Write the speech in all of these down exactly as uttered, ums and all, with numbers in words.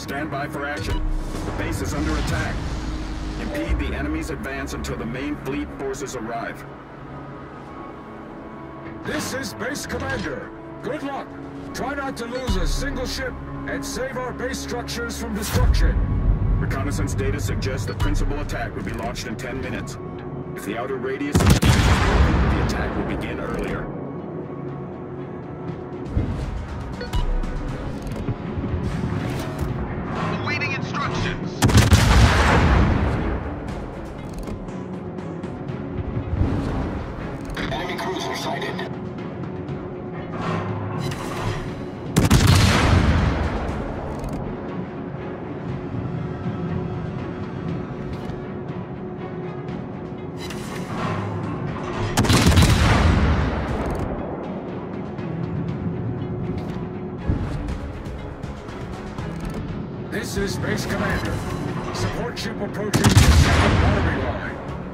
Stand by for action. The base is under attack. Impede the enemy's advance until the main fleet forces arrive. This is Base Commander. Good luck. Try not to lose a single ship and save our base structures from destruction. Reconnaissance data suggests the principal attack will be launched in ten minutes. If the outer radius is the attack will begin earlier. Awaiting instructions. Enemy cruiser sighted. This is Base Commander. Support ship approaching the second battery line.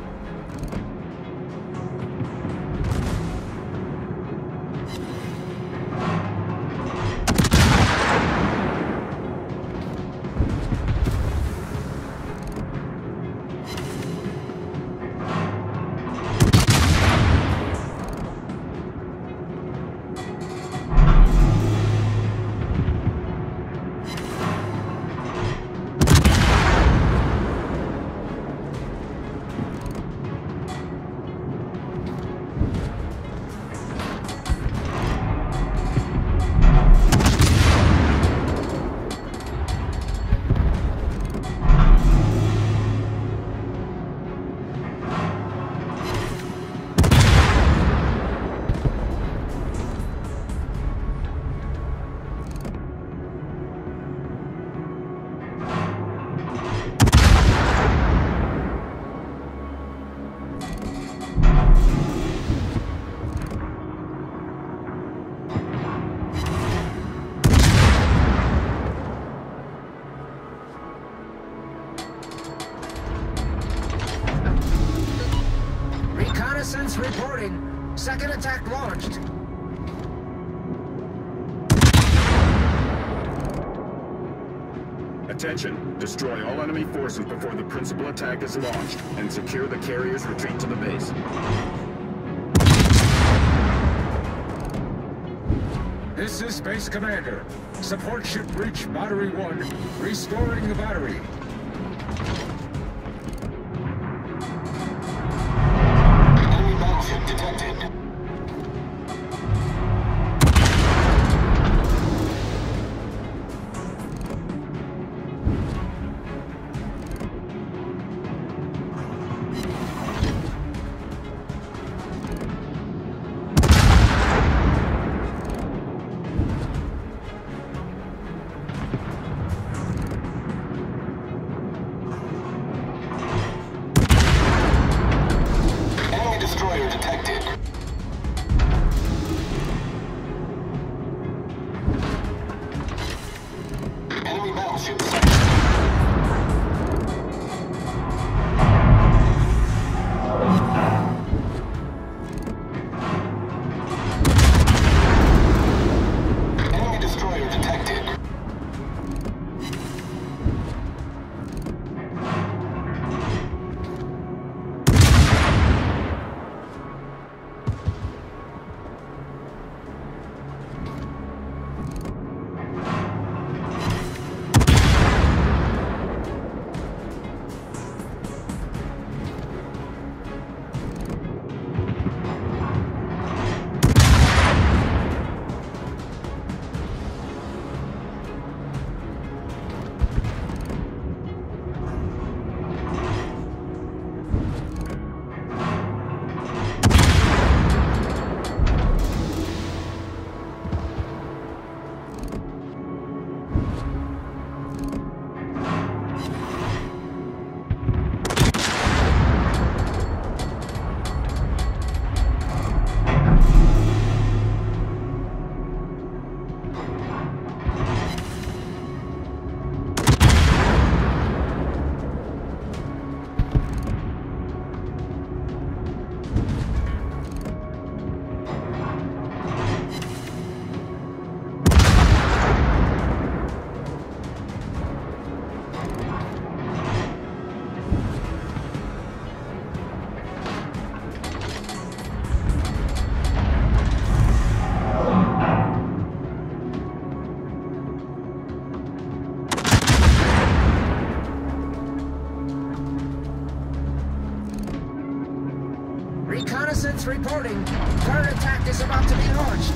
Reconnaissance reporting. Second attack launched. Attention! Destroy all enemy forces before the principal attack is launched, and secure the carrier's retreat to the base. This is Base Commander. Support ship reach Battery one. Restoring the battery. Enemy battleship detected. Reconnaissance reporting. Turret attack is about to be launched.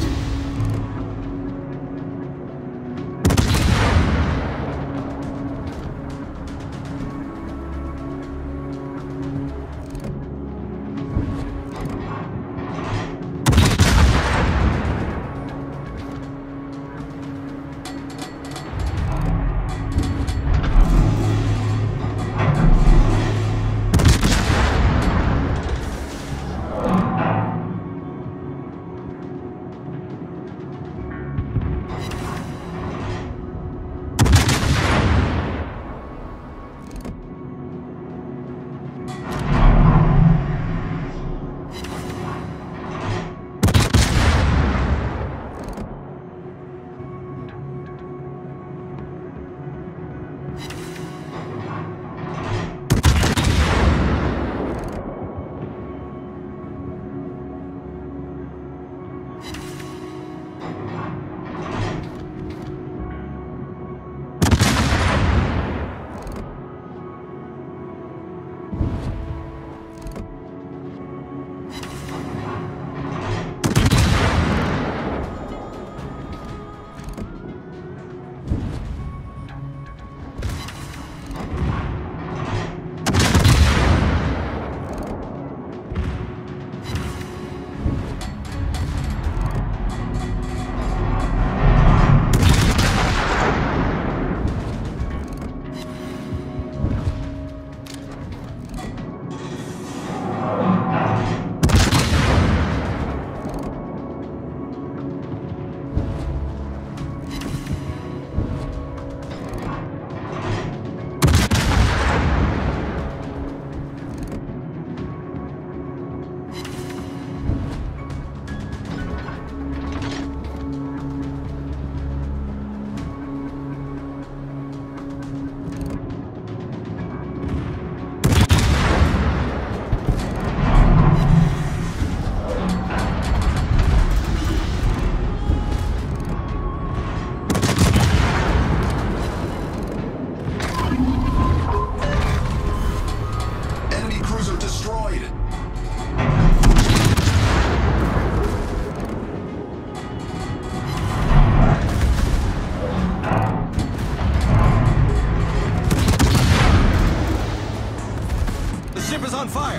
On fire!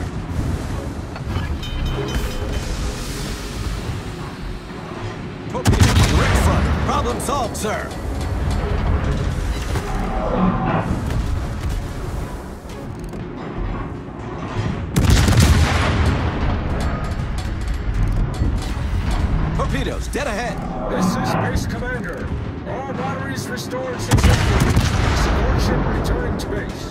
Torpedo, direct front. Problem solved, sir. Torpedoes, dead ahead. This is Base Commander. All batteries restored successfully. Support ship returning to base.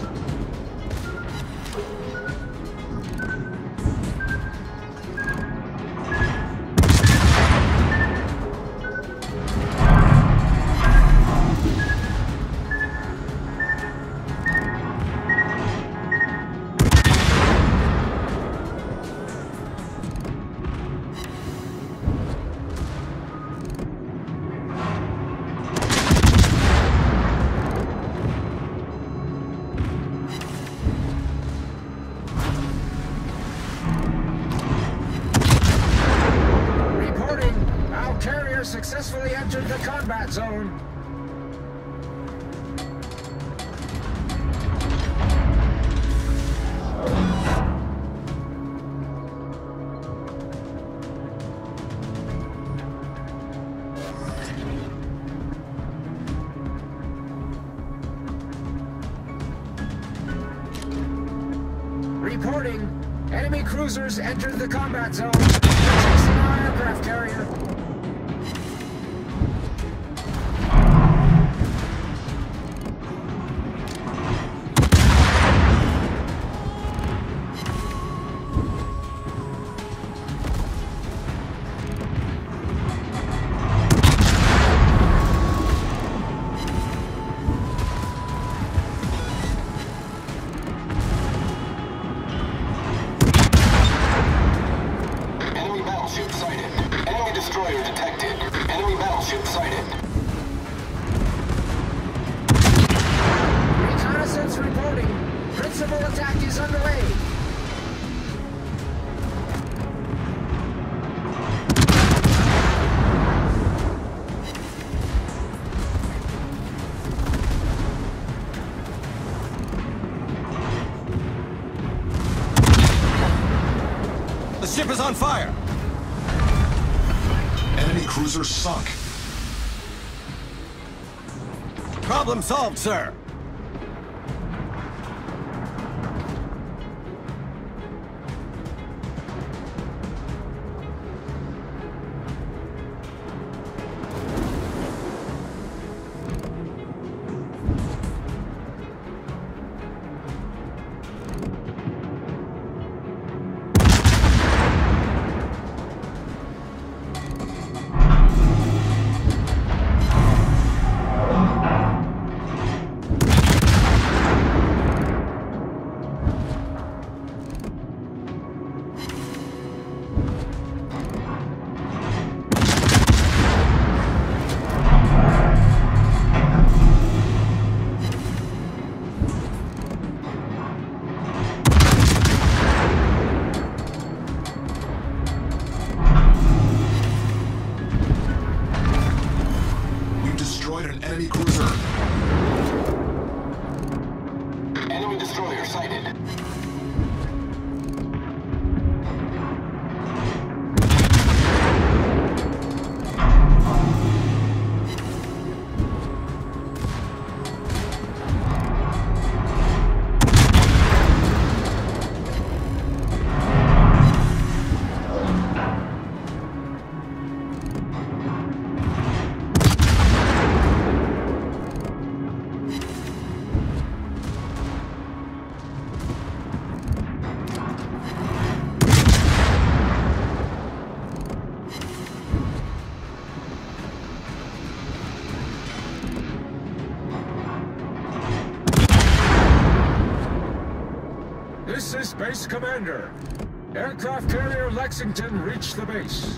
Successfully entered the combat zone. Reporting. Enemy cruisers entered the combat zone. Chasing our aircraft carrier. is on fire! Enemy cruiser sunk. Problem solved, sir! Enemy cruiser. Enemy destroyer sighted. This is Base Commander. Aircraft carrier Lexington reached the base.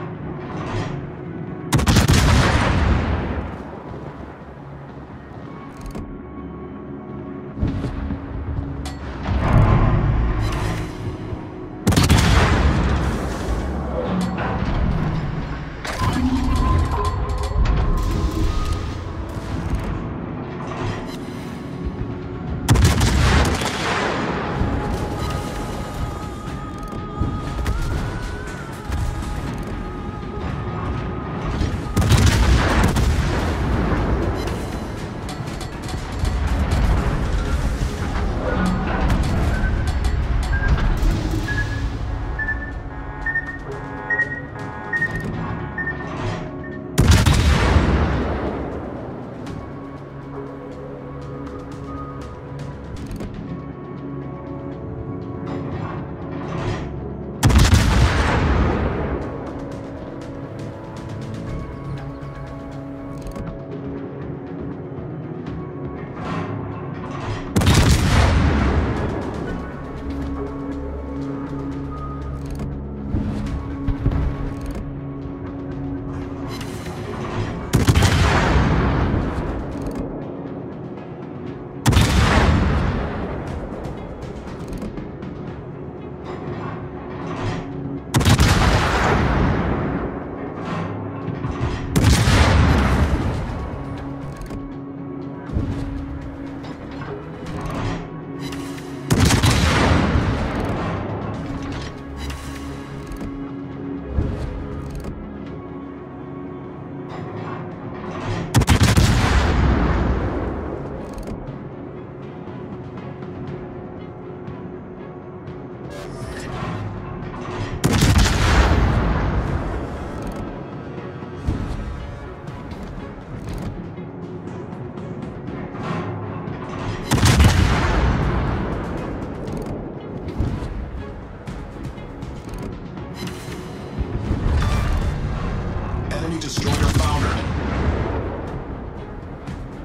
Enemy destroyer foundered.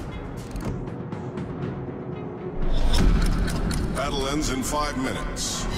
Battle ends in five minutes.